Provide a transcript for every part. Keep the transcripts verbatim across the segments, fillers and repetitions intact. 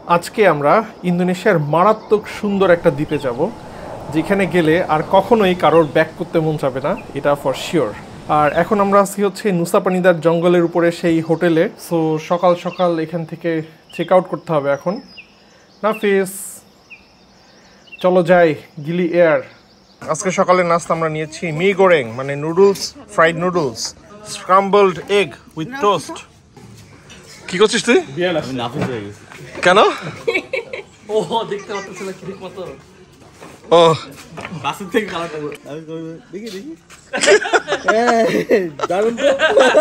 আজকে আমরা ইন্দোনেশিয়ার মারাত্মক সুন্দর একটা দ্বীপে যাব, যেখানে গেলে আর কখনোই কারোর ব্যাক করতে মন যাবে না, এটা ফর শিওর। আর এখন আমরা আছি হচ্ছে নুসা পানিদার জঙ্গলের উপরে সেই হোটেলে। সো সকাল সকাল এখান থেকে চেক আউট করতে হবে এখন। নাফিস, চলো যাই গিলি এয়ার। আজকে সকালের নাস্তা আমরা নিয়েছি মি গোরেং, মানে noodles, fried noodles, scrambled egg with toast. কি করছিস তুই? কেন? ও দেখতে পাচ্ছিস না ঠিক মতো। ও বাসের থেকে কালারটা দেখি দেখি এই দারুণ তো।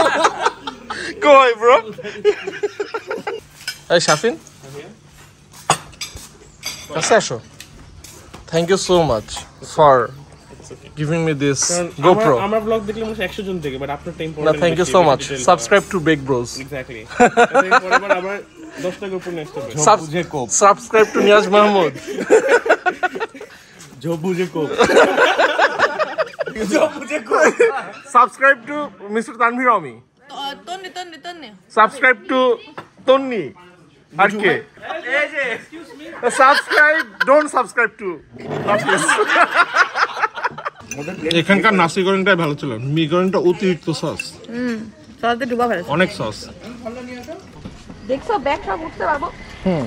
কই ব্রো? এই শাফিন, কাছে আসো। Thank you so much for giving me this GoPro. আমরা ব্লগ দেখলে মানুষ একশো জন থেকে, বাট আপনার টাইম পড়ে না, thank you so much. Subscribe to বেক ব্রোস। এক্স্যাক্টলি। পরেরবার আবার দশটা GoPro নেক্সট হবে। ঝবুজে কোপ। Subscribe to Niaz Mahmud. ঝবুজে কোপ। ঝবুজে কোপ। Subscribe to mister Tanvir Ami. Tonni Tonni Tonni subscribe to Tonni. আর কে? এই যে excuse me, subscribe, don't subscribe to Nafis. এখানকার নাসি গোরেংটাই ভালো ছিল, মি গোরেংটা অতিরিক্ত সস। হুম সসতে ডুবা ফেলেছে। অনেক সস। দেখছো ব্যাগ সব উঠতে পারবো। হুম।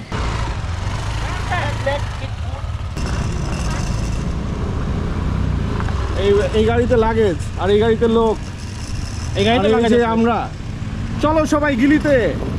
এই এই গাড়িতে লাগেজ আর এই গাড়িতে লোক, এই গাড়িতে লাগেজ আমরা। চলো সবাই গিলিতে।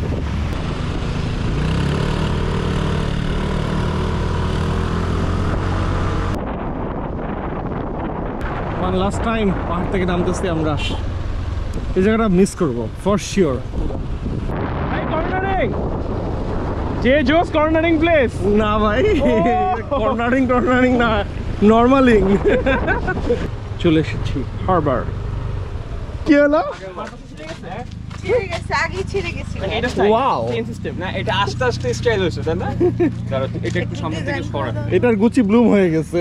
ওয়ান লাস্ট টাইম পাহাড় থেকে নামতেছি আমরা। এই জায়গাটা মিস করবো ফর শিওর। ভাই কর্নারিং, যে জোস কর্নারিং প্লেস। না ভাই, কর্নারিং কর্নারিং না, নর্মালিং। চলে এসেছি হারবার। কি হলো? ছিঁড়ে গেছে, আগে ছিঁড়ে গেছে। এটা Wow. চেইন সিস্টেম না, এটা আস্তে আস্তে স্টাইল হচ্ছে, তাই না? দাঁড়াও, এটা একটু সামনে থেকে সরা। এটার গুচি ব্লুম হয়ে গেছে।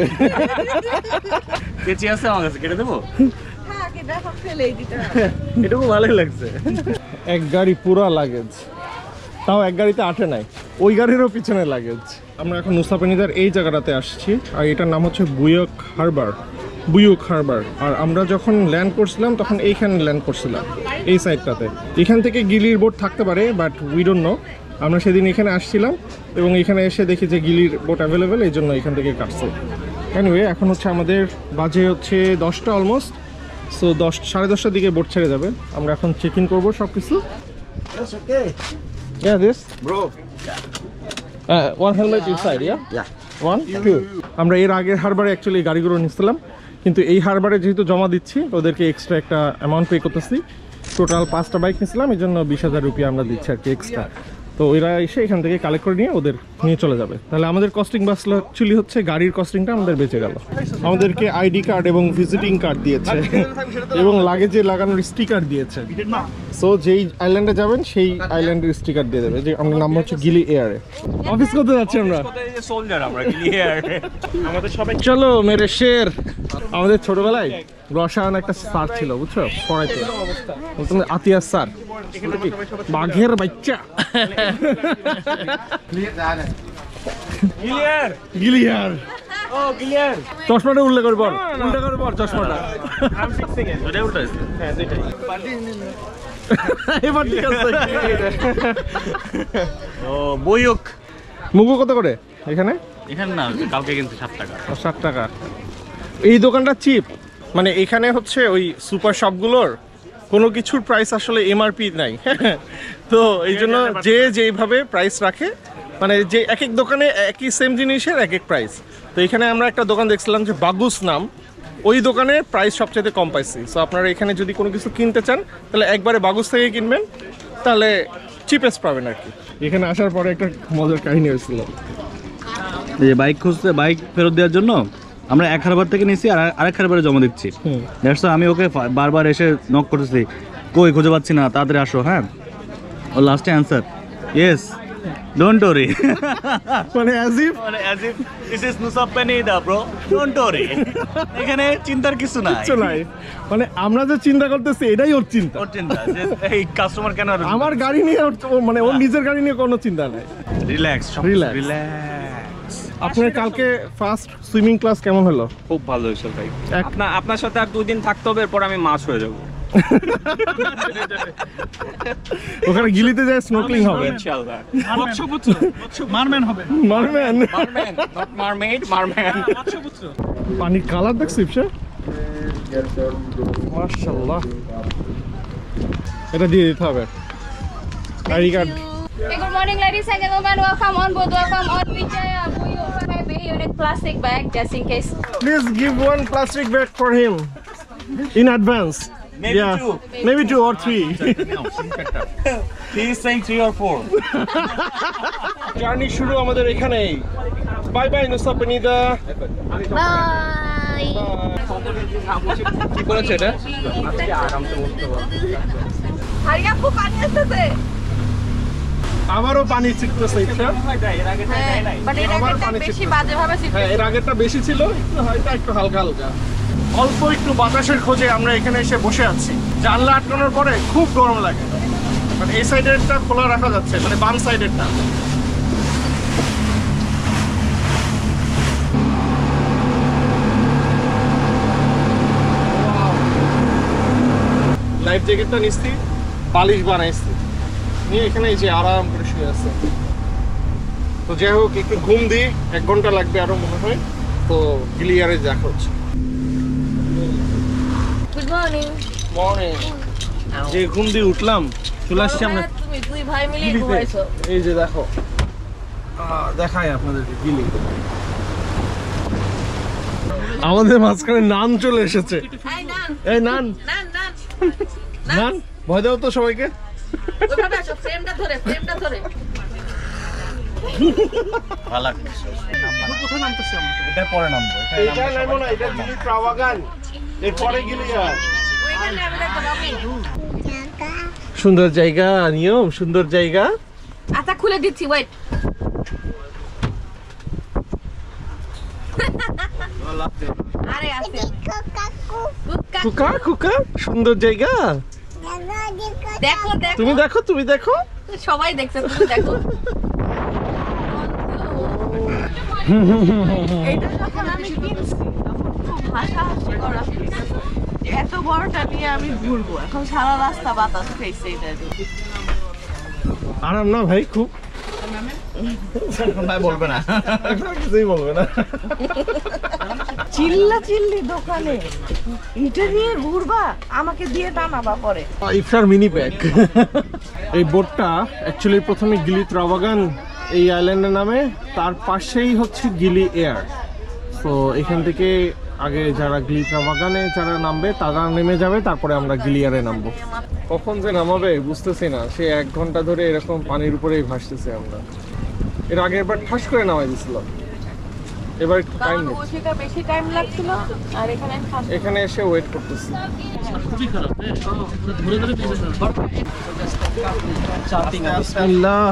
কেচি আছে আমার কাছে, কেটে দেবো? হ্যাঁ আগে দেখো ফেলেই দিতে হবে। এটাও ভালোই লাগছে। এক গাড়ি পুরা লাগেজ, তাও এক গাড়িতে আটে নাই, ওই গাড়িরও পিছনে লাগেজ। আমরা এখন নুসা পানিদার এই জায়গাটাতে আসছি, আর এটার নাম হচ্ছে বুয়ক হারবার। বুয়ুক হারবার। আর আমরা যখন ল্যান্ড করছিলাম তখন এইখানে ল্যান্ড করছিলাম, এই সাইডটাতে। এখান থেকে গিলির বোট থাকতে পারে, বাট উই ডোন্ট নো। আমরা সেদিন এখানে আসছিলাম এবং এখানে এসে দেখি যে গিলির বোট অ্যাভেলেবেল, এই জন্য এখান থেকে কাটছে। এনিওয়ে, এখন হচ্ছে আমাদের বাজে হচ্ছে দশটা অলমোস্ট। সো দশ সাড়ে দশটার দিকে বোট ছেড়ে যাবে। আমরা এখন চেক ইন করবো সব কিছু। Yeah, this Bro, uh, one helmet inside, yeah? yeah. One, two. আমরা এর আগের হারবারে অ্যাকচুয়ালি গাড়িগুলো নিচ্ছিলাম, কিন্তু এই হারবারে যেহেতু জমা দিচ্ছি ওদেরকে এক্সট্রা একটা অ্যামাউন্ট পে করতেছি। টোটাল পাঁচটা বাইক নিয়েছিলাম, এই জন্য বিশ হাজার রুপিয়া আমরা দিচ্ছি আর কি এক্সট্রা। তো এরা এসে এখান থেকে কালেক্ট করে নিয়ে ওদের নিয়ে চলে যাবে। তাহলে আমাদের কস্টিং বাসলো অ্যাকচুয়ালি হচ্ছে গাড়ির কস্টিংটা আমাদের বেঁচে গেল। আমাদেরকে আইডি কার্ড এবং ভিজিটিং কার্ড দিয়েছে এবং লাগেজে লাগানোর স্টিকার দিয়েছে। সো যেই আইল্যান্ডে যাবেন সেই আইল্যান্ডের স্টিকার দিয়ে দেবে, যে আমাদের নাম হচ্ছে গিলি এয়ারে। অফিস করতে যাচ্ছি আমরা। সোলজার আমরা ক্লিয়ার। আমাদের সবাই চলো মেরে শের। আমাদের ছোটবেলায় রসায়ন একটা স্যার ছিল, বুঝছো, পড়াইতে। বলতাম আতিয়া স্যার, কি বাঘের বাচ্চা। ক্লিয়ার। গিলিয়ার। ও ক্লিয়ার। চশমাটা উল্লেখ করবো, উল্টা করবো চশমাটা। I'm fixing it. ওটা উল্টা আছে। হ্যাঁ সেটাই। এবার ঠিক আছে। ও বইক। মুগো কত করে এখানে? এখানে না, কালকে কিনতে সাত টাকা। ষাট টাকা। এই দোকানটা চিপ, মানে এখানে হচ্ছে ওই সুপার শপগুলোর কোনো কিছুর প্রাইস আসলে এমআরপি নাই। তো এই জন্য যে যেইভাবে প্রাইস রাখে, মানে যে এক এক দোকানে একই সেম জিনিসের এক এক প্রাইস। তো এখানে আমরা একটা দোকান দেখছিলাম যে বাগুস নাম, ওই দোকানে প্রাইস সবচেয়ে কম পাইছি। সো আপনারা এখানে যদি কোনো কিছু কিনতে চান তাহলে একবারে বাগুস থেকে কিনবেন, তাহলে চিপেস্ট পাবেন আর কি। এখানে আসার পরে একটা মজার কাহিনী হয়েছিল। এই যে বাইক খুঁজতে, বাইক ফেরত দেওয়ার জন্য আমরা এক হারবার থেকে নিয়েছি আর আরেক হারবারে জমা দিচ্ছি। দ্যাটস আমি ওকে বারবার এসে নক করতেছি, কই খুঁজে পাচ্ছি না, তাড়াতাড়ি আসো। হ্যাঁ, ও লাস্টে অ্যান্সার ইয়েস, ডোন্ট ওরি মানে অ্যাজ ইফ মানে as if this is Nusa Penida bro don't worry এখানে চিন্তার কিছু নাই কিচ্ছু নাই, মানে আমরা যে চিন্তা করতেছি এটাই ওর চিন্তা। ওর চিন্তা যে এই কাস্টমার কেন আমার গাড়ি নিয়ে ওর- ও মানে ওর নিজের গাড়ি নিয়ে কোনো চিন্তা নাই। Relax Relax. রিল্যাক্স আপনার কালকে ফার্স্ট সুইমিং ক্লাস কেমন হলো? খুব ভালো হয়েছে ভাই। এক- আপনার আপনার সাথে আর দুদিন থাকতে হবে, এরপর আমি মাছ হয়ে যাবো ওখানে গিলিতে যায় স্নোকলিং হবে। ইনশাআল্লাহ। Merman merman, not mermaid, merman. পানির কালার দেখছিস ইফশা? মাশাআল্লাহ, এটা দিয়ে দিতে হবে ID card. Hey, good morning, ladies and gentlemen. Welcome on board. Welcome on Vijaya Buyu Bay Unit plastic bag, just in case. Please give one plastic bag for him in advance. Maybe yeah, two. maybe two or three. He is saying three or four journey শুরু আমাদের এখানেই। Bye bye Nusa Penida. Bye. কি করেছে এটা? হারিয়া খুব পানি আসতেছে। আবারও পানি ছিটতেছে ইচ্ছা। বাট এর আমার আগেরটা পানি বেশি ছিটতেছে। বাজে ভাবে হ্যাঁ, এর আগেরটা বেশি ছিল, একটু হয়তো একটু হালকা হালকা। অল্প একটু বাতাসের খোঁজে আমরা এখানে এসে বসে আছি। জানলা আটকানোর পরে খুব গরম লাগে, মানে এই সাইডেরটা খোলা রাখা যাচ্ছে, মানে বাম সাইডেরটা। লাইফ জ্যাকেটটা নিচ্ছি, বালিশ বানাইছি, নিয়ে এখানে এই যে আরাম করে শুয়ে আছে। তো যাই হোক, একটু ঘুম দিই, এক ঘন্টা লাগবে আরো মনে হয়। তো ক্লিয়ারে দেখা হচ্ছে। Good morning. মর্নিং। যে ঘুম দিয়ে উঠলাম, চলে আসছি আমরা তুমি দুই ভাই মিলে গিলিতে। ঘুমাইছো। এই যে দেখো, আহ, দেখাই আপনাদেরকে গিলি। আমাদের মাঝখানে নান চলে এসেছে। এই নান এই নান, নান নান নান ভয় দাও তো সবাইকে। ওইভাবে আসো, ফ্রেমটা ধরে ফ্রেমটা ধরে। এটা পরে নামবো এটা নামো না, এটা গিলি ট্রাভাগান, এরপরে গিলি আর ওইখানে আমি দেখতে পাবো। সুন্দর জায়গা, নিয়ম সুন্দর জায়গা। আচ্ছা খুলে দিচ্ছি, ওয়েট। আরে আছে কুকা কুকা, সুন্দর জায়গা। দেখো দেখো, তুমি দেখো, তুমি দেখো। সবাই দেখছে, তুমি দেখো। এটা যখন আমি কিনছি তখন খুব হাসাহাসি করা হয়েছে। এত বড়টা নিয়ে আমি ঘুরবো, এখন সারা রাস্তা বাতাস খাইছে এটা দিয়ে। আরাম না ভাই খুব? ভাই বলবে না এখন কিছুই বলবে না। চিল্লা চিল্লি দোকানে এটা নিয়ে ঘুরবা, আমাকে দিয়ে টানাবা পরে। ইফতার মিনি প্যাক। এই বোটটা অ্যাকচুয়ালি প্রথমে গিলি ত্রাভাগান এই আইল্যান্ডের নামে, তার পাশেই হচ্ছে গিলি এয়ার। তো এখান থেকে আগে যারা গিলি ত্রাভাগানে যারা নামবে তারা নেমে যাবে, তারপরে আমরা গিলি এয়ারে নামবো। কখন যে নামাবে বুঝতেছি না, সে এক ঘন্টা ধরে এরকম পানির উপরেই ভাসতেছে আমরা। এর আগে একবার ঠাস করে নামাই দিছিল, এবার একটু টাইম কারণ নিচ্ছে। ওইটা বেশি টাইম লাগছিল, আর এখানে ফার্স্ট এখানে এসে ওয়েট করতেছি। বিসমিল্লাহ।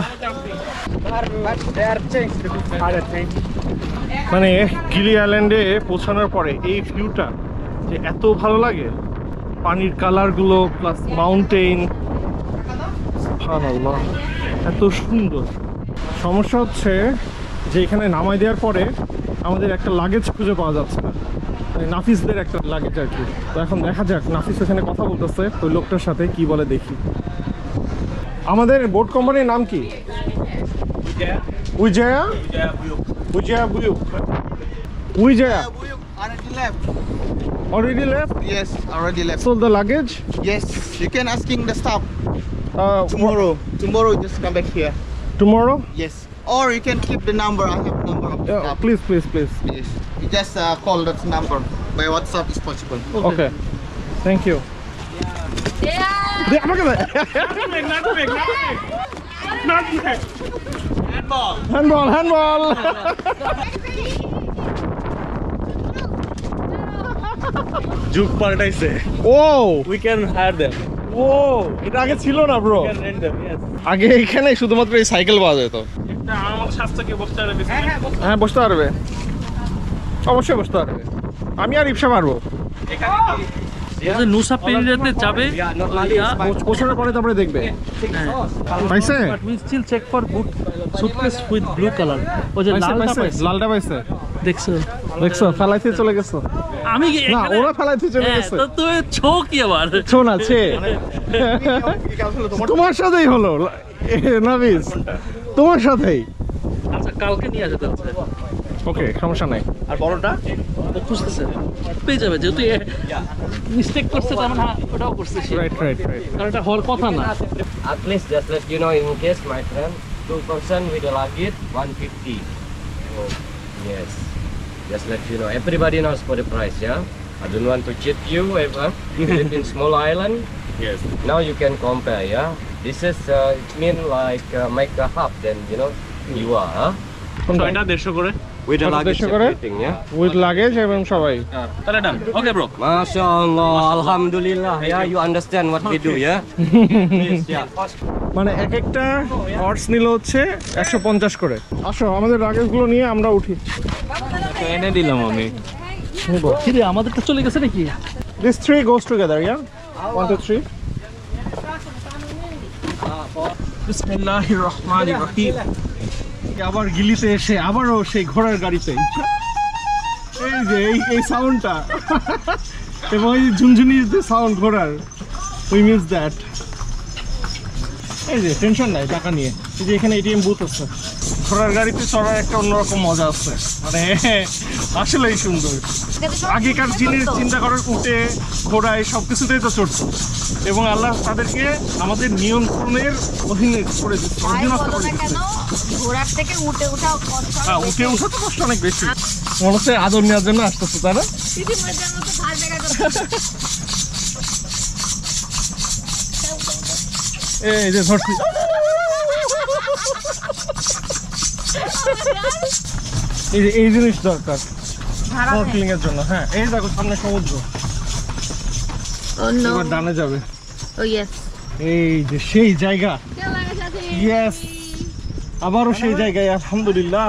মানে গিলি আইল্যান্ডে পৌঁছানোর পরে এই ভিউটা যে এত ভালো লাগে, পানির কালারগুলো প্লাস মাউন্টেন, সুবহানাল্লাহ, এত সুন্দর। সমস্যা হচ্ছে যে এখানে নামাই দেওয়ার পরে আমাদের একটা লাগেজ খুঁজে পাওয়া যাচ্ছে না, মানে নাফিসদের একটা লাগেজ আর কি। তো এখন দেখা যাক, নাফিস এখানে কথা বলতেছে ওই লোকটার সাথে, কি বলে দেখি। আমাদের বোট কোম্পানির নাম কি? উইজায়া উইজায়া বুয়ুক উইজায়া Already left. already left. Yes, already left. So the luggage Yes, you can asking the staff uh, tomorrow. Tomorrow, just come back here. tomorrow. Yes, or you can keep the number. I have number of the Yeah, staff. please please please. Yes, you just uh, call that number by WhatsApp is possible. Okay, thank you. দে, আমাকে দে। Handball handball. যুগ পাল্টাইছে ও we can hire them ও, এটা আগে ছিল না bro. Can rent them yes আগে এখানে শুধুমাত্র এই সাইকেল পাওয়া যেত। হ্যাঁ বসতে পারবে, অবশ্যই বসতে পারবে। আমি আর ইপসা পারবো। নুসা পেরিরাতে যাবে বছরের পরে তারপরে দেখবে। পাইছে but we still check for good suitcase with blue colour. ওই যে লালটা পাইছে, লালটা পাইছে, দেখছো দেখছো ফেলাইতে চলে গেছো। আমি না ওরা ফেলাইতে চলে হ্যাঁ, গেছে। তো তুই ছো কি আবার শোন আছে তোমার সাথেই হলো নাবিস, তোমার সাথেই। আচ্ছা কালকে নিয়ে যেতে হচ্ছে। ওকে সমস্যা নাই। আর বড়টা ও খুঁজতেছে, পেয়ে যাবে, যেহেতু মিস্টেক করছে তার মানে ওটাও করছে সে, রাইট রাইট রাইট। কারণ এটা হওয়ার কথা না। At least just let you know in case, my friend, two person with the luggage one fifty. Oh, yes. Just let you know. Everybody knows for the price, yeah. I don't want to cheat you ever. You live in small island. Yes. Now you can compare, yeah. This is uh, it mean like uh, make a half, then you know you are, huh? এটা দেড়শো করে With the What luggage is the correct? everything, yeah. With luggage এবং সবাই। তাহলে done. Okay bro. MashaAllah, Alhamdulillah, yeah. You understand what we do, yeah. Please, yeah. মানে এক একটা horse নিল হচ্ছে একশো পঞ্চাশ করে। আসো আমাদের লাগেজগুলো নিয়ে আমরা উঠি। এনে দিলাম আমি। নিবো। কিরে আমাদেরটা চলে গেছে নাকি? This three goes together, yeah? One, two, three. বিসমিল্লাহির রহমানির রহিম। আবার গিলিতে এসে আবারও সেই ঘোড়ার গাড়িতে এই যে এই এই সাউন্ডটা এবং এই ঝুনঝুনির যে সাউন্ড ঘোড়ার, উই মিস দ্যাট। এই যে টেনশন নাই টাকা নিয়ে, এই যে এখানে এটিএম বুথ আছে। ঘোড়ার গাড়িতে চড়ার একটা অন্যরকম মজা আছে, মানে আসলেই সুন্দর। আগেকার জিনিস চিন্তা করার উঠে ঘোড়ায় সব কিছুতেই তো চড়তো এবং আল্লাহ তাদেরকে আমাদের নিয়ন্ত্রণের অধীনে করে দিচ্ছে, অধীনস্থ করে দিচ্ছে। ঘোড়ার থেকে উঠে উঠাও হ্যাঁ উঠে উঠা তো কষ্ট অনেক বেশি। মনে হচ্ছে আদর নেওয়ার জন্য আসতেছে তারা। এই যে ধরছি, এই যে এই জিনিস দরকার স্নরকেলিং এর জন্য। হ্যাঁ এই দেখো সামনে সমুদ্র, এবার ডানে যাবে। এই যে সেই জায়গা, ইয়েস আবারও সেই জায়গায় আলহামদুলিল্লাহ।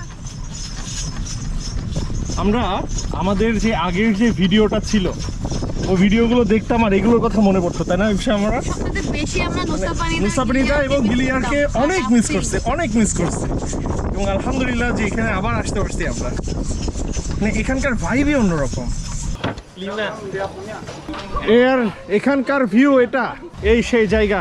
আমরা আমাদের যে আগের যে ভিডিওটা ছিল ওই ভিডিওগুলো দেখতাম আর এগুলোর কথা মনে পড়তো, তাই না? আমরা বেশি আমরা নুসাপানি মুসাফিরিদা এবং গিলিয়ারকে অনেক মিস করছে, অনেক মিস করছে এবং আলহামদুলিল্লাহ যে এখানে আবার আসতে পারছি আমরা। মানে এখানকার ভাইবই অন্যরকম। এর এখানকার ভিউ এটা, এই সেই জায়গা।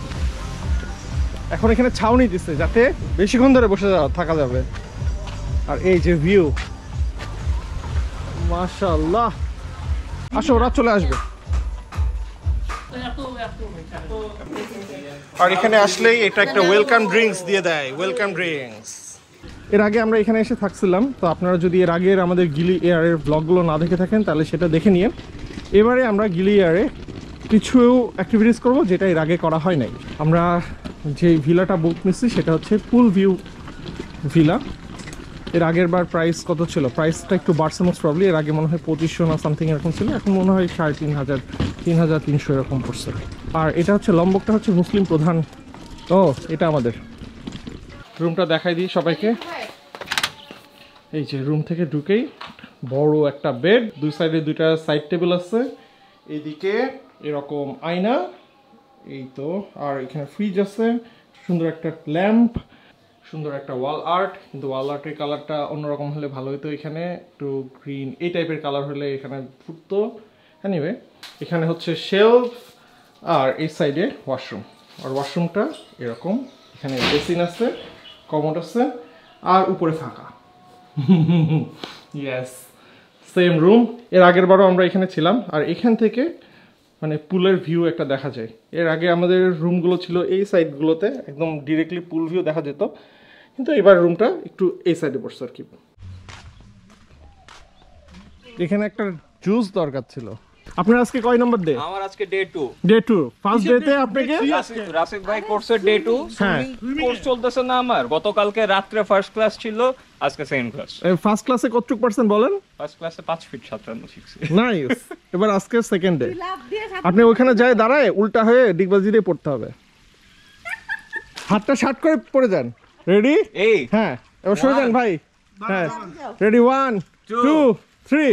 এখন এখানে ছাউনি দিচ্ছে যাতে বেশিক্ষণ ধরে বসে যাওয়া থাকা যাবে। আর এই যে ভিউ, মাশাআল্লাহ। আসো ওরা চলে আসবে। আর এখানে আসলেই এটা একটা ওয়েলকাম ড্রিঙ্কস দিয়ে দেয়, ওয়েলকাম ড্রিঙ্কস। এর আগে আমরা এখানে এসে থাকছিলাম, তো আপনারা যদি এর আগের আমাদের গিলি এয়ারের ব্লগগুলো না দেখে থাকেন তাহলে সেটা দেখে নিন। এবারে আমরা গিলি এয়ারে কিছু অ্যাক্টিভিটিস করব যেটা এর আগে করা হয় নাই। আমরা যে ভিলাটা বুক নিচ্ছি সেটা হচ্ছে পুল ভিউ ভিলা। এর আগের বার প্রাইস কত ছিল? প্রাইসটা একটু বাড়ছে মোস্ট প্রবলি। এর আগে মনে হয় পঁচিশশো না সামথিং এরকম ছিল, এখন মনে হয় সাড়ে তিন হাজার তিন হাজার তিনশো এরকম পড়ছে। আর এটা হচ্ছে লম্বকটা হচ্ছে মুসলিম প্রধান। ও এটা আমাদের রুমটা দেখাই দিই সবাইকে। এই যে রুম থেকে ঢুকেই বড় একটা বেড, দুই সাইডে দুইটা সাইড টেবিল আছে, এইদিকে এরকম আয়না, এই তো। আর এখানে ফ্রিজ আছে, সুন্দর একটা ল্যাম্প, সুন্দর একটা ওয়াল আর্ট, কিন্তু ওয়াল আর্টের কালারটা অন্যরকম হলে ভালো হতো। এখানে একটু গ্রিন এই টাইপের কালার হলে এখানে ফুটতো। এনিওয়ে এখানে হচ্ছে শেলফ আর এই সাইডে ওয়াশরুম। আর ওয়াশরুমটা এরকম, এখানে বেসিন আছে, কমোড আছে আর উপরে ফাঁকা। Yes same room. এর আগের বারও আমরা এখানে ছিলাম আর এখান থেকে মানে পুলের ভিউ একটা দেখা যায়। এর আগে আমাদের রুমগুলো ছিল এই সাইডগুলোতে, একদম ডিরেক্টলি পুল ভিউ দেখা যেত, কিন্তু এবার রুমটা একটু এই সাইডে পড়ছে আর কি। এখানে একটা জুস দরকার ছিল। আপনার আজকে কয় নম্বর ডে? আমার আজকে day two. Day two. First ডেতে আপনাকে রাশিদ ভাই কোর্সে ডে টু। হ্যাঁ কোর্স চলতেছে না আমার। গতকালকে রাত্রে ফার্স্ট ক্লাস ছিল, আজকে সেকেন্ড ক্লাস। ফার্স্ট ক্লাসে কতটুকু পার্সেন্ট বলেন? ফার্স্ট ক্লাসে পাঁচ ফিট সাতান্ন শিখছি। নাইস। এবার আজকে সেকেন্ড ডে। আপনি ওখানে যায় দাঁড়ায় উল্টা হয়ে ডিগবাজি দিয়ে পড়তে হবে। হাতটা শার্ট করে পড়ে যান। রেডি এই হ্যাঁ এবার শুরু করেন ভাই হ্যাঁ রেডি ওয়ান টু থ্রি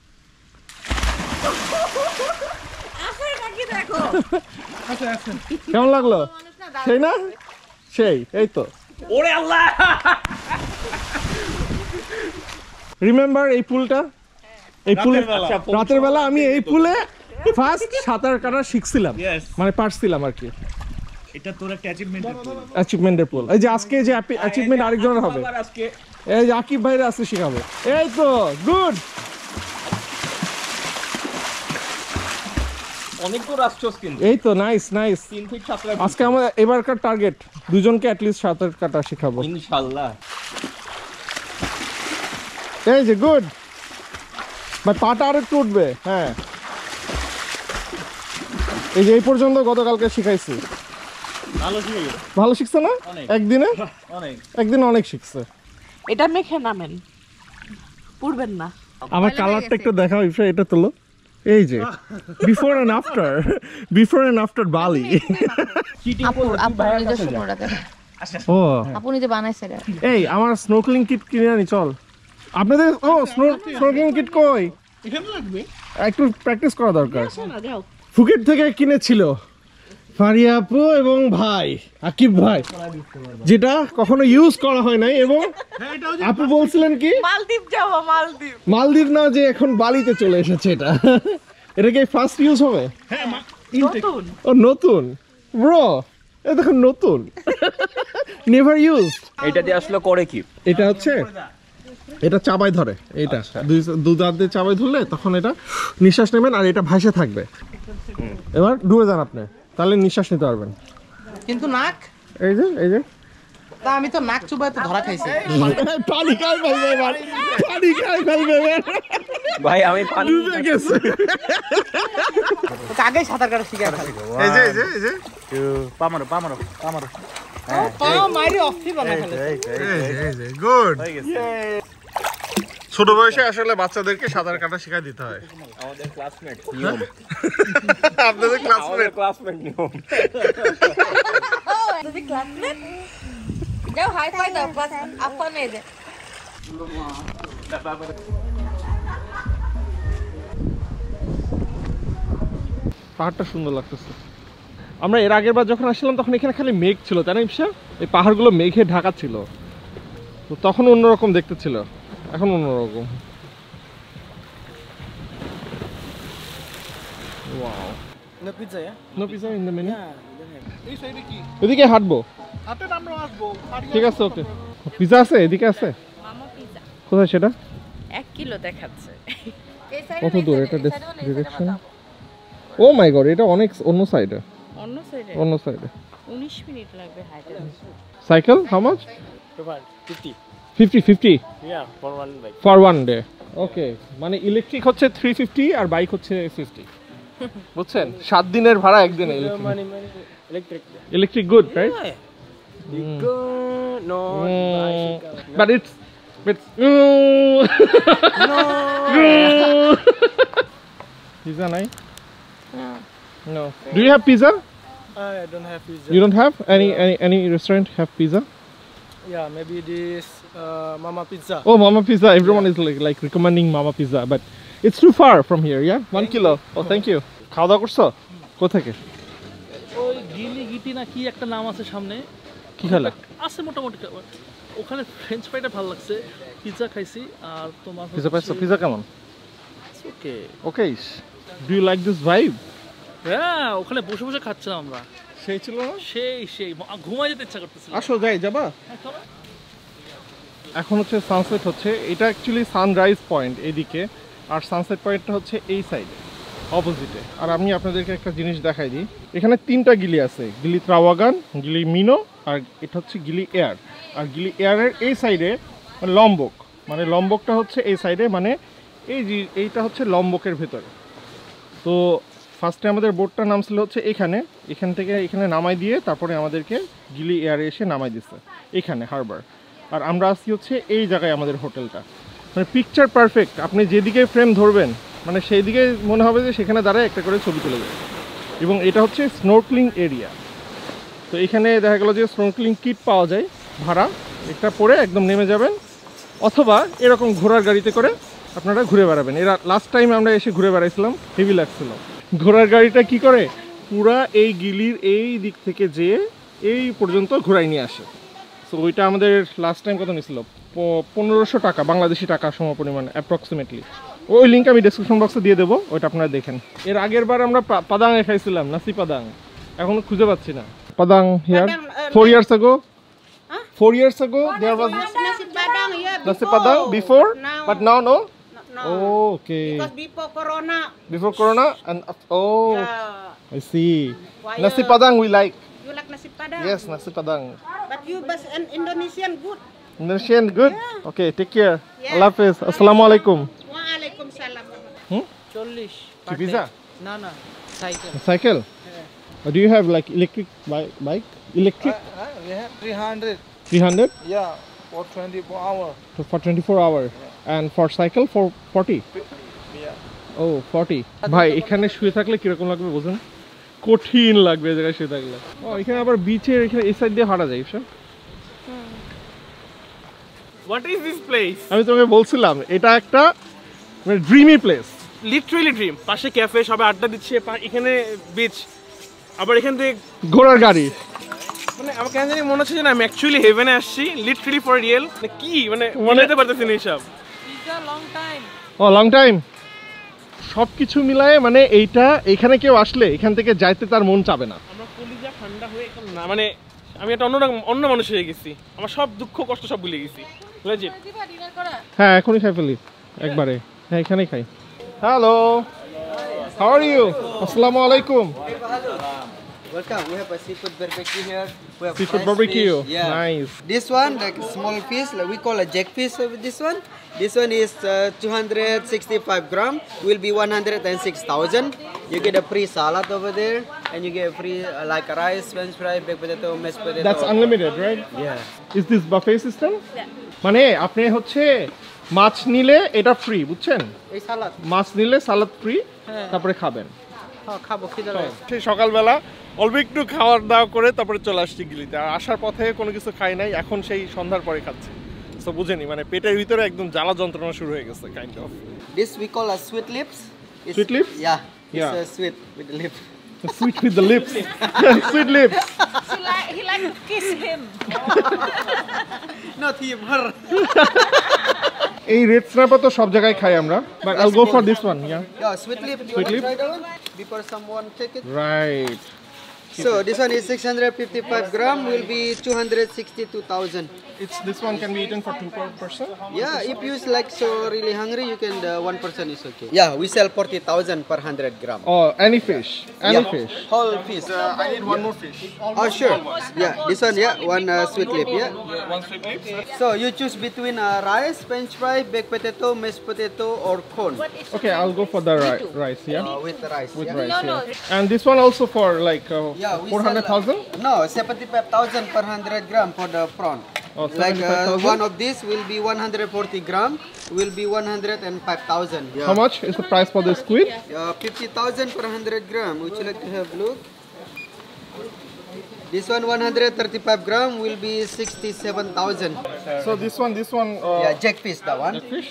কেমন লাগলো সেই না সেই এই তো ওরে আল্লাহ রিমেম্বার এই পুলটা এই পুলে রাতের বেলা আমি এই পুলে ফার্স্ট সাঁতার কাটা শিখছিলাম মানে পারছিলাম আর কি এটা তোর একটা অ্যাচিভমেন্ট অ্যাচিভমেন্টের পুল এই যে আজকে যে অ্যাচিভমেন্ট আরেকজনের হবে আজকে এই যে আকিব ভাইরা আজকে শিখাবো এই তো গুড অনেক তো আসছস কিন্তু এই তো নাইস নাইস তিন থেকে সাতটা আজকে আমার এবারকার টার্গেট দুজনকে অ্যাটলিস্ট সাঁতার কাটা শিখাবো ইনশাআল্লাহ এই যে গুড বাট পাটা আর একটু উঠবে হ্যাঁ এই যে এই পর্যন্ত গতকালকে শিখাইছি ভালো শিখে ভালো শিখছে না একদিনে অনেক একদিন অনেক শিখছে এটা মেখে নামেন পুড়বেন না আমার কালারটা একটু দেখা হইছে এটা তোলো এই যে before and after before and after Bali আপু আপু নিজস্ব প্রোডাক্ট ও আপু নিজে বানাইছে এটা এই আমার স্নোর্কেলিং কিট কিনে আনি চল আপনাদের ও স্নোর্কেলিং কিট কই এখানে লাগবে একটু প্র্যাকটিস করা দরকার ফুকেট থেকে কিনেছিল ফারিয়া আপু এবং ভাই আকিব ভাই যেটা কখনো ইউজ করা হয় নাই এবং আপু বলছিলেন কি মালদ্বীপ যাবো মালদ্বীপ মালদ্বীপ না যে এখন বালিতে চলে এসেছে এটা এটা কি ফার্স্ট ইউজ হবে নতুন ও নতুন ব্রো এ দেখুন নতুন নেভার ইউজ এটা দিয়ে আসলে করে কি এটা হচ্ছে এটা চাবাই ধরে এইটা দুই দু দাঁত দিয়ে চাবাই ধরলে তখন এটা নিঃশ্বাস নেবেন আর এটা ভাসে থাকবে এবার ডুবে যান আপনি তাহলে নিঃশ্বাস নিতে পারবেন কিন্তু নাক এই যে এই যে তা আমি তো নাক চুবাই তো ধরা খাইছি পানি খাই ফেলবে এবার পানি খাই ফেলবে এবার ভাই আমি পানি ডুবে গেছে আগে সাঁতার কাটা শিখে খালি এই যে এই যে এই যে পামারো পামারো পামারো পা মারি অফি বানাই ফেলে গুড ছোট বয়সে আসলে বাচ্চাদেরকে সাঁতার কাটা শেখাই দিতে হয় আমাদের ক্লাসমেট আপনাদের ক্লাসমেট ক্লাসমেট নিয়ম যদি ক্লাসমেট যাও হাই ফাই দাও ক্লাস আপা মেয়েদের পাহাড়টা সুন্দর লাগতেছে আমরা এর আগের বার যখন আসলাম তখন এখানে খালি মেঘ ছিল তাই না ইপসা এই পাহাড়গুলো মেঘে ঢাকা ছিল তো তখন অন্যরকম দেখতে ছিল এখন অন্যরকম wow no pizza no pizza in the menu এই সাইডে কি এদিকে হাঁটবো হাতে আমরা আসবো ঠিক আছে ওকে পিজা আছে এদিকে আছে মামা পিজা কোথায় সেটা এক কিলো দেখাচ্ছে এই সাইডে কত দূর এটা ডিরেকশন ও মাই গড এটা অনেক অন্য সাইডে অন্য সাইডে অন্য সাইডে উনিশ মিনিট লাগবে হাইটে cycle how much fifty fifty fifty yeah for one bike for one day okay মানে ইলেকট্রিক হচ্ছে থ্রি ফিফটি আর বাইক হচ্ছে ফিফটি বুঝছেন সাত দিনের ভাড়া একদিনে electric electric good right no but it's it's pizza নাই no do you have pizza I don't have pizza. you don't have any any any restaurant have pizza Yeah, maybe this uh, Mama Pizza. oh mama pizza everyone is like like recommending mama pizza but it's too far from here yeah one kilo oh thank you খাওয়া দাওয়া করছো কোথা থেকে ওই গিলি গিটি না কি একটা নাম আছে সামনে কি খেলা আছে মোটামুটি ওখানে ফ্রেঞ্চ ফ্রাইটা ভালো লাগছে পিৎজা খাইছি আর তোমার পিজা পাইছো পিজা কেমন ওকে okay do you like this vibe হ্যাঁ ওখানে বসে বসে খাচ্ছিলাম আমরা সেই ছিল না সেই সেই ঘুমাই যেতে ইচ্ছা করতেছিল আসো যাই যাবা এখন হচ্ছে সানসেট হচ্ছে এটা অ্যাকচুয়ালি সানরাইজ পয়েন্ট এইদিকে আর সানসেট পয়েন্টটা হচ্ছে এই সাইডে অপোজিটে আর আমি আপনাদেরকে একটা জিনিস দেখাই দিই এখানে তিনটা গিলি আছে গিলি ত্রাওয়াগান গিলি মিনো আর এটা হচ্ছে গিলি এয়ার আর গিলি এয়ারের এই সাইডে লম্বক মানে লম্বকটা হচ্ছে এই সাইডে মানে এই যে এইটা হচ্ছে লম্বকের ভেতরে তো ফার্স্টে আমাদের বোটটা নামছিল হচ্ছে এখানে এখান থেকে এখানে নামাই দিয়ে তারপরে আমাদেরকে গিলি এয়ারে এসে নামাই দিচ্ছে এখানে হারবার আর আমরা আসছি হচ্ছে এই জায়গায় আমাদের হোটেলটা মানে পিকচার পারফেক্ট আপনি যেদিকে ফ্রেম ধরবেন মানে সেই দিকে মনে হবে যে সেখানে দাঁড়ায় একটা করে ছবি তুলে যাবে এবং এটা হচ্ছে স্নোর্কলিং এরিয়া তো এখানে দেখা গেলো যে স্নোর্কলিং কিট পাওয়া যায় ভাড়া, এটা পরে একদম নেমে যাবেন, অথবা এরকম ঘোড়ার গাড়িতে করে আপনারা ঘুরে বেড়াবেন। এরা লাস্ট টাইম আমরা এসে ঘুরে বেড়াইছিলাম, হেভি লাগছিল। ঘোড়ার গাড়িটা কি করে পুরা এই গিলির এই দিক থেকে যেয়ে এই পর্যন্ত ঘোরাই নিয়ে আসে। সো ওইটা আমাদের লাস্ট টাইম কত নিয়েছিল, পনেরোশো টাকা বাংলাদেশি টাকা সম পরিমাণ অ্যাপ্রক্সিমেটলি। ওই লিঙ্ক আমি ডেসক্রিপশন বক্সে দিয়ে দেবো, ওইটা আপনারা দেখেন। এর আগের বার আমরা পাদাঙে খাইছিলাম, নাসি পাদাং, এখন খুঁজে পাচ্ছি না। Padang here four years ago, four years ago there was Nasi Padang, yeah. Nasi Padang before, but now no. No. Okay, Because before Corona. Before Corona and oh Yeah. I see. Why, Nasi uh, Padang we like. You like nasi Padang? Yes, nasi Padang. But you but an Indonesian good. Indonesian good? Yeah. Okay, take care. Yeah. Allah Hafiz. Assalamu alaikum. Waalaikumsalam. Hmm? চল্লিশ Ki pizza? না না cycle Cycle? Or do you have like electric bi- bike? Electric? we have three hundred three hundred? yeah for twenty-four hour So for twenty-four hour. And for cycle for forty? yeah Oh, forty. ভাই এখানে শুয়ে থাকলে কিরকম লাগবে বুঝুন? কঠিন লাগবে এই জায়গায় শুয়ে থাকলে। ও এখানে আবার বিচের এখানে এই সাইড দিয়ে হাঁটা যায়, ইসা? What is this place? আমি তোমাকে বলছিলাম এটা একটা মানে ড্রিমি প্লেস। Literally dream. পাশে ক্যাফে, সবাই আড্ডা দিচ্ছে, পা- এখানে বিচ, আবার এখান থেকে ঘোড়ার গাড়ি। মানে আমার কেন জানি মনে হচ্ছে যে না আমি অ্যাকচুয়ালি হেভেনে আসছি, লিটারালি ফর রিয়েল। মানে কি মানে মনে পারতেছি না এইসব। Oh long time. সব কিছু মিলায়ে মানে এইটা এখানে কেউ আসলে এখান থেকে যাইতে তার মন চাবে না। আমার কলিজা ঠান্ডা হয়ে এখন না মানে আমি একটা অন্য রকম অন্য মানুষ হয়ে গেছি, আমার সব দুঃখ কষ্ট সব ভুলে গেছি। legit। হ্যাঁ এখনই খাই ফেলি একবারে। হ্যাঁ এখানেই খাই। Hello, how are you? আসসালামু আলাইকুম। Welcome. We have a seafood barbecue here. We have Seafood fresh barbecue. fish. Yeah. Nice. This one, like small fish, like we call a jackfish over this one. This one is uh, two hundred sixty-five gram. Will be one hundred six thousand. You get a free salad over there, and you get a free uh, like rice, French fry, baked potato, mashed potato. That's unlimited, right? Yeah. Is this buffet system? মানে আপনি হচ্ছে মাছ নিলে এটা free, বুঝছেন? এই সালাদ মাছ নিলে সালাদ free, তারপরে খাবেন। হ্যাঁ খাবো, খিদে লাগে। সেই সকালবেলা অল্প একটু খাওয়ার দাওয়া করে তারপরে চলে আসছি গিলিতে। আর আসার পথে কোনো কিছু খাই নাই, এখন সেই সন্ধ্যার পরে খাচ্ছি। তো বুঝেনি মানে পেটের ভিতরে একদম জ্বালা যন্ত্রণা শুরু হয়ে গেছে kind of. This we call a sweet lips. It's, Sweet lips? Yeah. It's Yeah. uh, sweet with the lip. Sweet with the lips. Sweet lips. He like he like to kiss him. Not him, her. এই red স্ন্যাপও তো সব জায়গায় খাই আমরা, but I'll go for this one. Yeah Yeah, sweet lip. You Sweet want to lip? try that one? Before someone take it. Right. So this one is six hundred fifty-five gram. Will be two hundred sixty-two thousand. It's this one can be eaten for two per person. Yeah, if you like so really hungry, you can uh, one person is okay. Yeah, we sell forty thousand per hundred gram. Oh, any fish, any Yeah, fish. whole fish. Uh, I need one more fish. Oh sure. Yeah, this one. Yeah, one uh, sweet lip. Yeah. One sweet lips. So you choose between uh, rice, French fry, baked potato, mashed potato, or corn. Okay, I'll go for the ri rice. Yeah, Uh, with the rice. with yeah. rice. Yeah. And this one also for like uh, Yeah, we four hundred thousand. No, seventy-five thousand per hundred gram for the prawn. Oh, Like uh, seventy-five thousand. one of these will be one hundred forty gram. Will be one hundred five thousand. Yeah. How much is the price for the squid? Uh, fifty thousand per hundred gram. Would you like to have look? This one one hundred thirty-five gram will be sixty-seven thousand. So this one, this one. Uh, Yeah, jackfish that one. fish.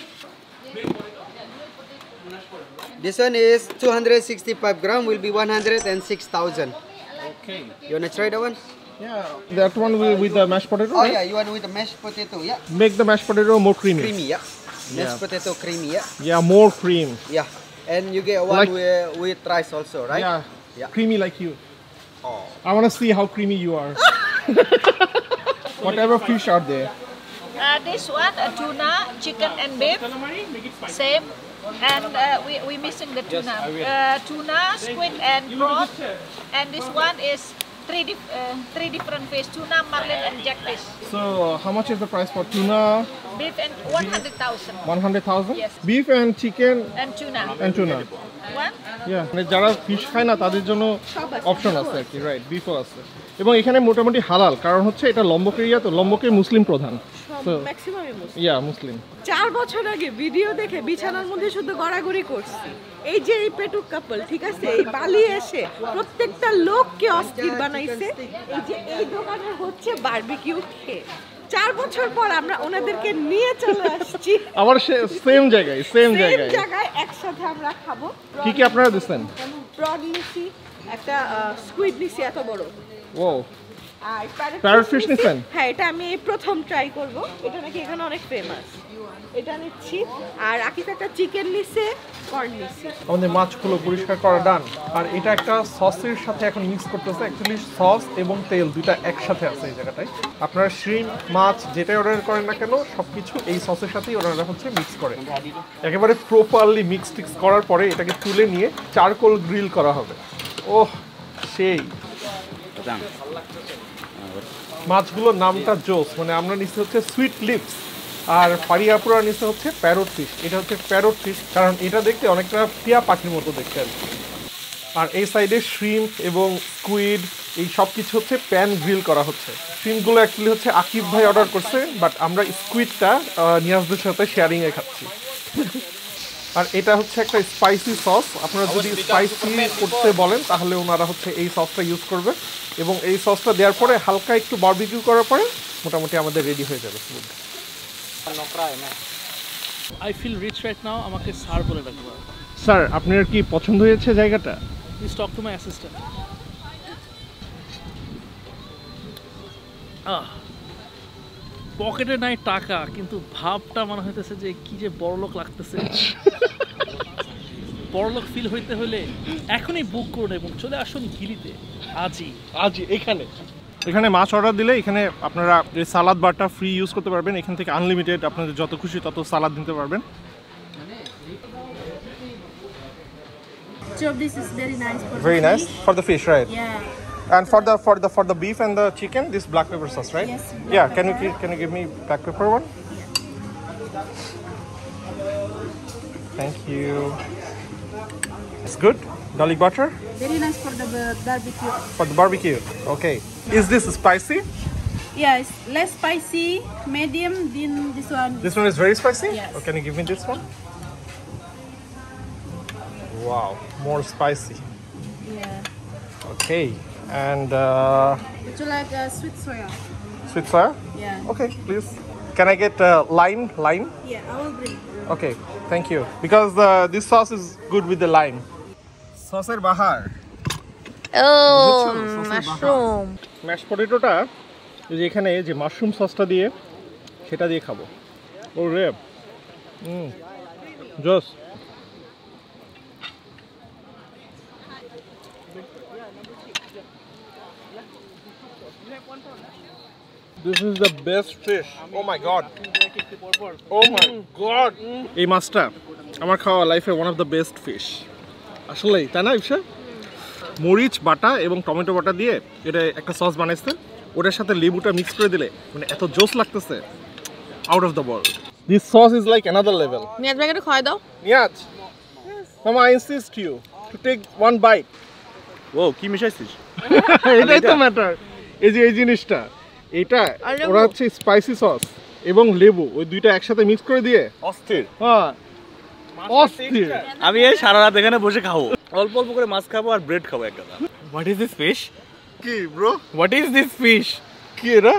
This one is two hundred sixty-five gram will be one hundred six thousand. Okay. You wanna try that one? Yeah. That one will with the mashed potato. Oh right? yeah, you want with the mashed potato? Yeah. Make the mashed potato more creamy. Creamy, yeah. Mashed potato creamy, yeah. Yeah, more cream. Yeah. And you get one Like- with, with rice also, right? Yeah. Yeah. Creamy like you. Oh. I want to see how creamy you are. Whatever fish are there. Uh, this one, uh, tuna, chicken and beef, same. And uh, we we missing the tuna. Uh, tuna, squid and prawn. And this one is three dif uh, three different fish: tuna, marlin, and jackfish. So uh, how much is the price for tuna? Beef and one hundred thousand. one hundred thousand? Yes. Beef and chicken And tuna. and tuna. One. Yeah. মানে যারা fish খায় না তাদের জন্য option আছে আর কি, right, বিফও আছে। এবং এখানে মোটামুটি হালাল, কারণ হচ্ছে এটা লম্বক এরিয়া, তো লম্বকে মুসলিম প্রধান। ম্যাক্সিমামই মুসলিম। ইয়া মুসলিম। চার বছর আগে ভিডিও দেখে বিছানার মধ্যে শুধু গড়াগড়ি করছি। এই যে এই পেটুক কাপল, ঠিক আছে, এই বালি এসে প্রত্যেকটা লোককে অস্থির বানাইছে। এই যে এই দোকানে হচ্ছে বারবিকিউ খেয়ে চার বছর পর আমরা ওনাদেরকে নিয়ে চলে আসছি আবার সেম জায়গায় সেম সেম জায়গায় জায়গায় একসাথে আমরা খাবো। কি কি আপনারা দিচ্ছেন? ব্রড নিছি, একটা স্কুইড নিছি এত বড়। ও আর প্যারট ফিশ নিছেন? হ্যাঁ, এটা আমি এই প্রথম ট্রাই করব। এটা নাকি এখানে অনেক ফেমাস। এটা নিচ্ছি। আর আকিস একটা চিকেন নিছে, কর্ন নিছি। আমাদের মাছগুলো পরিষ্কার করা ডান। আর এটা একটা সসের সাথে এখন মিক্স করতেছে। অ্যাকচুয়ালি সস এবং তেল দুইটা একসাথে আছে এই জায়গাটায়। আপনারা শ্রিম্প, মাছ যেটাই অর্ডার করেন না কেন সবকিছু এই সসের সাথেই ওনারা হচ্ছে মিক্স করে। একেবারে প্রপারলি মিক্স টিক্স করার পরে এটাকে তুলে নিয়ে চারকোল গ্রিল করা হবে। ওহ সেই মাছগুলোর নামটা জোস, মানে আমরা নিচে হচ্ছে সুইট লিপস আর পারিয়াপুরা নিচে হচ্ছে প্যারট ফিশ। এটা হচ্ছে প্যারট ফিশ কারণ এটা দেখতে অনেকটা টিয়া পাখির মতো দেখতে আর কি। আর এই সাইডে শ্রিম্প এবং স্কুইড এই সব কিছু হচ্ছে প্যান গ্রিল করা হচ্ছে। শ্রিম্পগুলো অ্যাকচুয়ালি হচ্ছে আকিব ভাই অর্ডার করছে, বাট আমরা স্কুইডটা নিয়াজদের সাথে শেয়ারিংয়ে খাচ্ছি। আর এটা হচ্ছে একটা স্পাইসি সস। আপনারা যদি স্পাইসি করতে বলেন তাহলে ওনারা হচ্ছে এই সসটা ইউজ করবে এবং এই সসটা দেওয়ার পরে হালকা একটু বারবিকিউ করার পরে মোটামুটি আমাদের রেডি হয়ে যাবে food. I feel rich right now, আমাকে স্যার বলে ডাকবো। স্যার আপনার কি পছন্দ হয়েছে জায়গাটা? Please talk to my assistant. Ah পকেটে নাই টাকা, কিন্তু ভাবটা মনে হইতেছে যে কি যে বড়লোক লাগতেছে। বড়লোক ফিল হইতে হলে এখনই বুক করুন এবং চলে আসুন গিরিতে আজই আজই এখানে এখানে মাছ অর্ডার দিলে এখানে আপনারা এই সালাদ বারটা ফ্রি ইউজ করতে পারবেন। এখান থেকে আনলিমিটেড আপনাদের যত খুশি তত সালাদ নিতে পারবেন। So this is very nice for Very the nice fish. for the fish, right? Yeah. And for the for the for the beef and the chicken, this black pepper sauce, right? Yes, black Yeah. Can you pepper. gi- can you give me black pepper one? Thank you. It's good. Garlic butter Very nice for the uh, barbecue. for the barbecue. Okay. Is this spicy? Yeah, it's less spicy, medium. Then this one. This one is very spicy. Yes. Or can you give me this one? Wow, more spicy. Yeah. Okay. And uh, Would you like uh, sweet soya? sweet soya. Yeah. Okay, please. Can I get uh, lime? Lime. Yeah, I will bring. Okay, thank you. Because uh, this sauce is good with the lime. Saucer bahar. Oh, mushroom. Mashed potato টা এই যে এখানে যে mushroom সসটা দিয়ে সেটা দিয়ে খাবো। ও রে। হুম। জোস। This is the best fish. Oh my god. Oh my god. এই মাছটা আমার খাওয়া লাইফে one of the best fish. আসলেই তাই না ইফশা? মরিচ বাটা এবং টমেটো বাটা দিয়ে এটা একটা সস বানাইছে, ওটার সাথে লেবুটা মিক্স করে দিলে মানে এত জোস লাগতেছে, out of the world. This sauce is like another level. Niaz ভাইকে খাওয়াই দাও। নিয়াজ, মামা I insist you to take one bite. ও কি মিশাইছিস? এটাই তো ম্যাটার। এই যে এই জিনিসটা এটা ওরা হচ্ছে স্পাইসি সস এবং লেবু ওই দুইটা একসাথে মিক্স করে দিয়ে অস্থির। হ্যাঁ অস্থির। আমি এই সারা রাত এখানে বসে খাবো, অল্প অল্প করে মাছ খাবো আর ব্রেড খাবো এক গাদা। What is this fish? কি bro? What is this fish? কি এটা?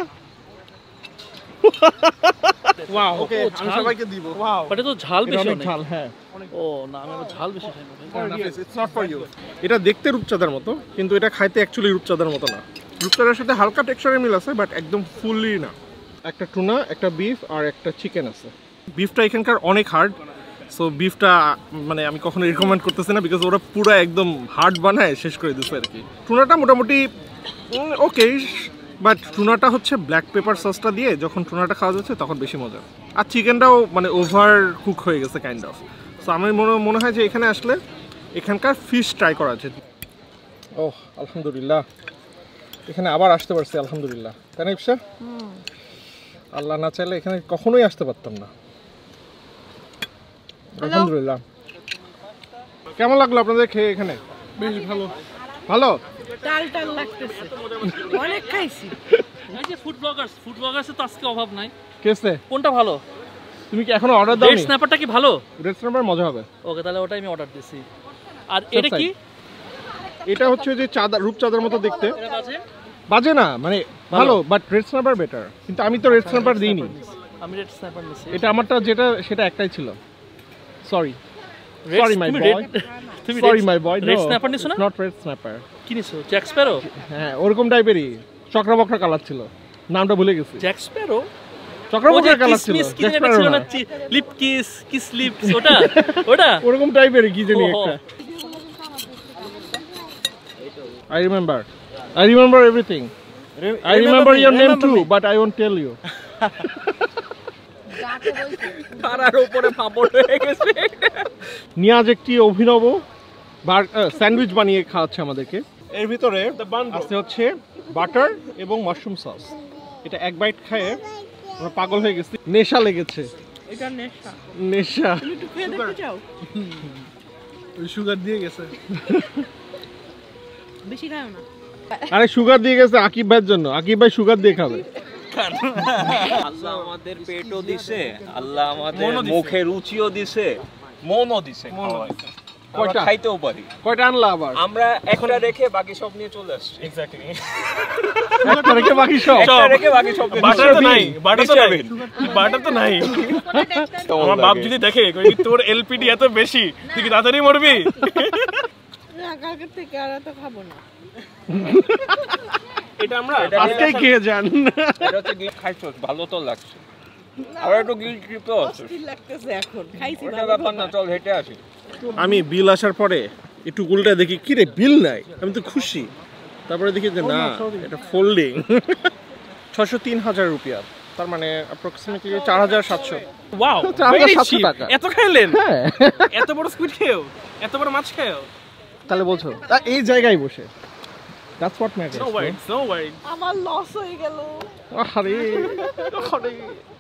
Wow. ওকে আমি সবাইকে দিব। Wow. বাট এটা তো ঝাল এটা বেশি অনেক অনেক। ঝাল, হ্যাঁ। ও না, আমি আবার ঝাল বেশি খাই না ভাই। It's not for you. এটা দেখতে রূপচাঁদার মতো কিন্তু এটা খাইতে অ্যাকচুয়ালি রূপচাঁদার মতো না। রূপচাঁদার সাথে হালকা টেক্সচারের মিল আছে বাট একদম ফুললি না। একটা টুনা, একটা বিফ আর একটা চিকেন আছে। বিফটা এখানকার অনেক হার্ড, সো বিফটা মানে আমি কখনো রিকমেন্ড করতেছি না বিকজ ওরা পুরো একদম হার্ড বানায় শেষ করে দিচ্ছে আর কি। টুনাটা মোটামুটি ওকে, বাট টুনাটা হচ্ছে ব্ল্যাক পেপার সসটা দিয়ে যখন টুনাটা খাওয়া যাচ্ছে তখন বেশি মজা। আর চিকেনটাও মানে ওভার কুক হয়ে গেছে কাইন্ড অফ। সো আমার মনে মনে হয় যে এখানে আসলে এখানকার ফিশ ট্রাই করা উচিত। ওহ আলহামদুলিল্লাহ, এখানে আবার আসতে পারছি আলহামদুলিল্লাহ। তাই না ইফশা? আল্লাহ না চাইলে এখানে কখনোই আসতে পারতাম না। আলহামদুলিল্লাহ। কেমন লাগলো আপনাদের খেয়ে এখানে? বেশ ভালো। ভালো? টাল টাল লাগতেছে। অনেক খাইছি। এই যে ফুড ব্লগার্স, ফুড ব্লগার্সে তো আজকে অভাব নাই। কেসে? কোনটা ভালো? তুমি কি এখনো অর্ডার দাওনি? রেড স্ন্যাপারটা কি ভালো? রেড স্ন্যাপার মজা হবে। ওকে, তাহলে ওটাই আমি অর্ডার দিছি। আর এটা কি? এটা হচ্ছে যে চাঁদা, রূপচাঁদার মতো দেখতে। বাজে না মানে ভালো বাট রেড স্ন্যাপার বেটার কিন্তু আমি তো রেড স্ন্যাপার দিইনি আমি রেড স্ন্যাপার নিছি এটা আমারটা যেটা সেটা একটাই ছিল সরি Red- সরি মাই তুমি বয় red- তুমি sorry red- my boy red snapper নিছো না? নট রেড স্ন্যাপার কি নিছো জ্যাক স্প্যারো হ্যাঁ ওরকম টাইপেরই চক্রা বক্রা কালার ছিল নামটা ভুলে গেছি জ্যাক স্প্যারো চক্রা বক্রা কালার ছিল কিসমিস কি Jack যেটা Sparrow ছিল না। না লিপ কিস কিস লিপস ওটা ওটা ওরকম টাইপের কি জানি ওহো। একটা I remember I remember everything I remember your name too but I won't tell you কারার উপরে পাপড় হয়ে গেছে নিয়াজ একটি অভিনব স্যান্ডউইচ বানিয়ে খাওয়াচ্ছে আমাদেরকে এর ভিতরে আছে হচ্ছে বাটার এবং মাশরুম সস এটা এক বাইট খেয়ে আমরা পাগল হয়ে গেছি নেশা লেগেছে এটা নেশা নেশা তুমি একটু খেয়ে দেখতে চাও ওই সুগার দিয়ে গেছে বেশি খাও না আরে সুগার দিয়ে গেছে আকিব ভাইয়ের জন্য আকিব ভাই সুগার দিয়ে খাবে আল্লাহ আমাদের পেটও দিছে আল্লাহ আমাদের মুখে রুচিও দিছে মনও দিছে কয়টা খাইতেও পারি কয়টা আনলা আবার আমরা একটা রেখে বাকি সব নিয়ে চলে আসছি এক্স্যাক্টলি একটা রেখে বাকি সব একটা রেখে বাকি সব নিয়ে বাটার তো নাই বাটার তো নাই দিছে। বাটার তো নাই আমার বাপ যদি দেখে কই কি তোর এলপিডি এত বেশি তুই কি তাড়াতাড়ি মরবি না কালকে থেকে আর তো খাবো না এটা আমরা আজকেই খেয়ে যান এটা হচ্ছে গিয়ে খাইছো ভালো তো লাগছে আর একটু গিল ট্রিপ আছে কি লাগতেছে এখন খাইছি ওটা ভালো ব্যাপার না চল হেঁটে আসি আমি বিল আসার পরে একটু উল্টা দেখি কি রে বিল নাই আমি তো খুশি তারপরে দেখি যে না এটা ফোল্ডিং ছশো তিন হাজার রুপিয়া তার মানে অ্যাপ্রক্সিমেটলি চার হাজার সাতশো ওয়াও চার হাজার সাতশো টাকা এত খাইলেন হ্যাঁ এত বড় স্কুইড খেও এত বড় মাছ খেও তাহলে বলছো তা এই জায়গায় বসে that's what matters no wide no wide আমার লস হয়ে গেল আরে আরে